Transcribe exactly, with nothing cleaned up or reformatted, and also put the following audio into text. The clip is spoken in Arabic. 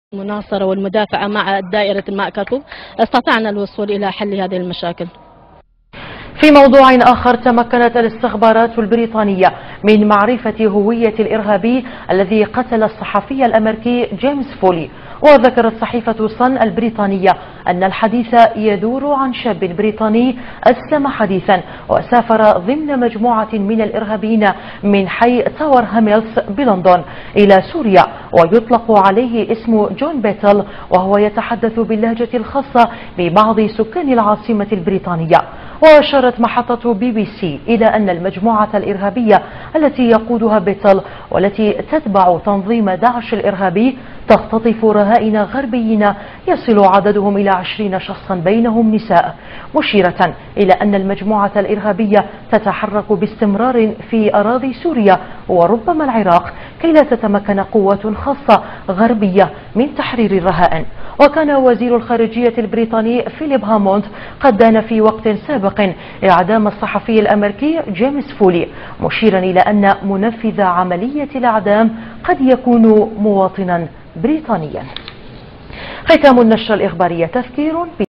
المناصرة والمدافعة مع دائرة الماء كركوك استطعنا الوصول إلى حل هذه المشاكل. في موضوع آخر، تمكنت الاستخبارات البريطانية من معرفة هوية الإرهابي الذي قتل الصحفي الأمريكي جيمس فولي. وذكرت صحيفة صن البريطانية أن الحديث يدور عن شاب بريطاني أسلم حديثا وسافر ضمن مجموعة من الإرهابيين من حي تاور هاملز بلندن إلى سوريا، ويطلق عليه اسم جون بيتل، وهو يتحدث باللهجة الخاصة ببعض سكان العاصمة البريطانية. وأشارت محطة بي بي سي إلى أن المجموعة الإرهابية التي يقودها بيتل والتي تتبع تنظيم داعش الإرهابي تختطف رهائن غربيين يصل عددهم إلى عشرين شخصا بينهم نساء، مشيرة إلى أن المجموعة الإرهابية تتحرك باستمرار في أراضي سوريا وربما العراق كي لا تتمكن قوات خاصة غربية من تحرير الرهائن. وكان وزير الخارجية البريطاني فيليب هاموند قد دان في وقت سابق إعدام الصحفي الأمريكي جيمس فولي، مشيرا إلى أن منفذ عملية الإعدام قد يكون مواطنا بريطانيا. ختام النشرة الإخبارية تذكير